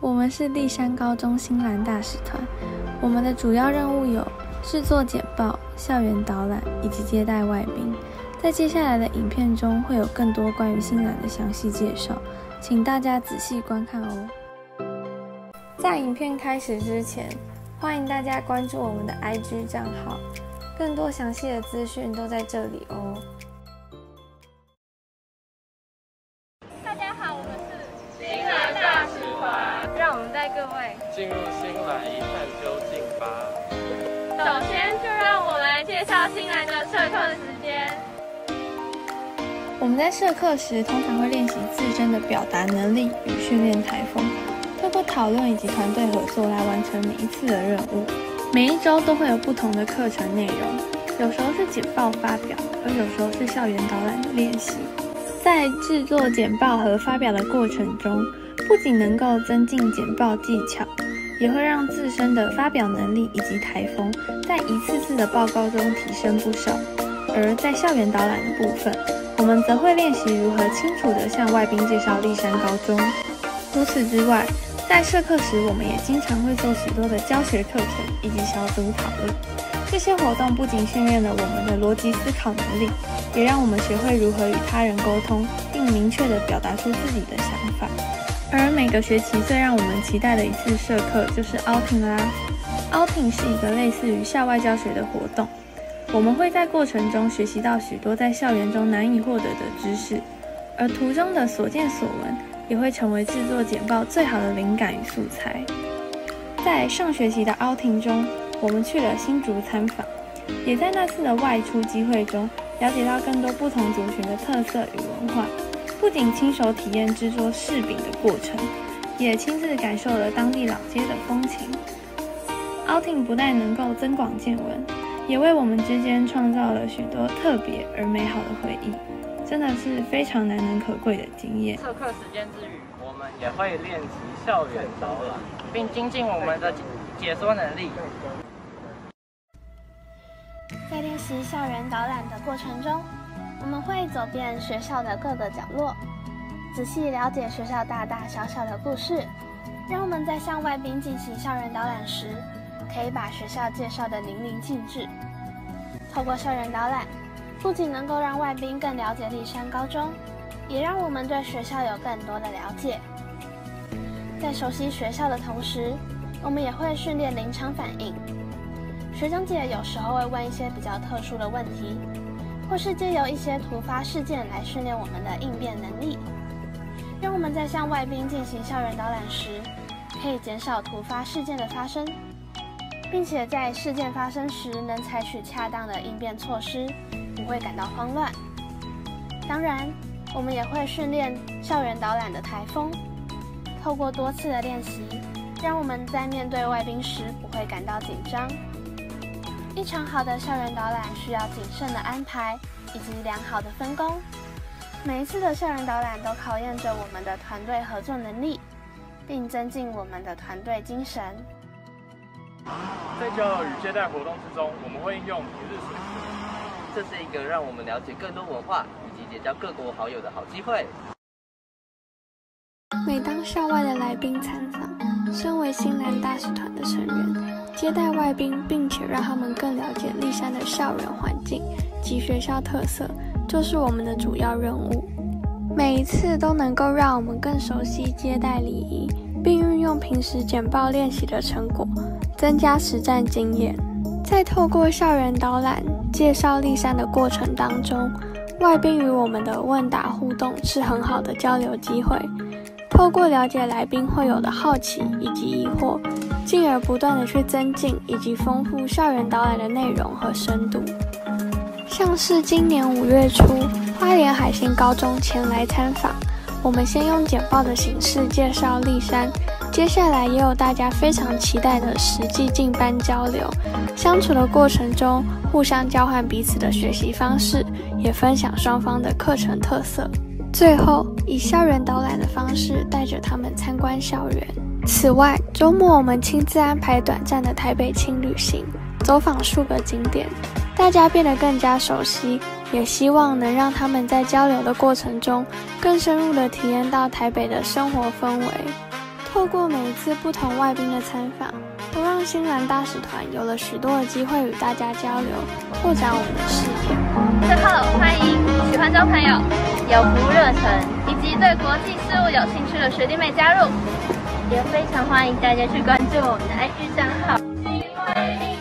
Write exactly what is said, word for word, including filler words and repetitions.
我们是立山高中新兰大使团，我们的主要任务有制作简报、校园导览以及接待外宾。在接下来的影片中会有更多关于新兰的详细介绍，请大家仔细观看哦。在影片开始之前，欢迎大家关注我们的 I G 账号，更多详细的资讯都在这里哦。 大家好，我们是新兰大使团， 让我们带各位进入新兰一探究竟吧。 首先，就让我来介绍新兰的社课时间。 我们在社课时，通常会练习自身的表达能力与训练台风，透过讨论以及团队合作来完成每一次的任务。每一周都会有不同的课程内容，有时候是简报发表，而有时候是校园导览的练习。在制作简报和发表的过程中，不仅能够增进简报技巧，也会让自身的发表能力以及台风在一次次的报告中提升不少。而在校园导览的部分，我们则会练习如何清楚地向外宾介绍立山高中。除此之外，在社课时，我们也经常会做许多的教学课程以及小组讨论。这些活动不仅训练了我们的逻辑思考能力，也让我们学会如何与他人沟通，并明确地表达出自己的想法。而每个学期最让我们期待的一次社课就是 outing 啦。outing 是一个类似于校外教学的活动，我们会在过程中学习到许多在校园中难以获得的知识，而途中的所见所闻也会成为制作简报最好的灵感与素材。在上学期的 outing 中，我们去了新竹参访，也在那次的外出机会中了解到更多不同族群的特色与文化，不仅亲手体验制作柿饼的过程，也亲自感受了当地老街的风情。outing 不但能够增广见闻，也为我们之间创造了许多特别而美好的回忆，真的是非常难能可贵的经验。 社课时间之余，我们也会练习校园导览，并精进我们的解说能力。 在练习校园导览的过程中，我们会走遍学校的各个角落，仔细了解学校大大小小的故事，让我们在向外宾进行校园导览时，可以把学校介绍得淋漓尽致。透过校园导览，不仅能够让外宾更了解立山高中，也让我们对学校有更多的了解。在熟悉学校的同时，我们也会训练临场反应。学长姐有时候会问一些比较特殊的问题，或是借由一些突发事件来训练我们的应变能力，让我们在向外宾进行校园导览时，可以减少突发事件的发生，并且在事件发生时能采取恰当的应变措施，不会感到慌乱。当然，我们也会训练校园导览的台风，透过多次的练习，让我们在面对外宾时不会感到紧张。一场好的校园导览需要谨慎的安排以及良好的分工。每一次的校园导览都考验着我们的团队合作能力，并增进我们的团队精神。 在交流与接待活动之中，我们会应用一日水课， 这是一个让我们了解更多文化以及结交各国好友的好机会。 每当校外的来宾参访，身为新兰大使团的成员，接待外宾并且让他们更了解立山的校园环境及学校特色，就是我们的主要任务。每一次都能够让我们更熟悉接待礼仪，并运用平时简报练习的成果，增加实战经验。在透过校园导览介绍立山的过程当中，外宾与我们的问答互动是很好的交流机会。透过了解来宾会有的好奇以及疑惑，进而不断的去增进以及丰富校园导览的内容和深度。像是今年五月初，花莲海星高中前来参访，我们先用简报的形式介绍立山，接下来也有大家非常期待的实际进班交流。相处的过程中，互相交换彼此的学习方式，也分享双方的课程特色。最后，以校园导览的方式带着他们参观校园。此外，周末我们亲自安排短暂的台北轻旅行，走访数个景点，大家变得更加熟悉，也希望能让他们在交流的过程中更深入地体验到台北的生活氛围。 透过每一次不同外宾的参访，都让新兰大使团有了许多的机会与大家交流，拓展我们的视野。 最后，欢迎喜欢交朋友、有服务热忱以及对国际事务有兴趣的学弟妹加入，也非常欢迎大家去关注我们的 I G 账号。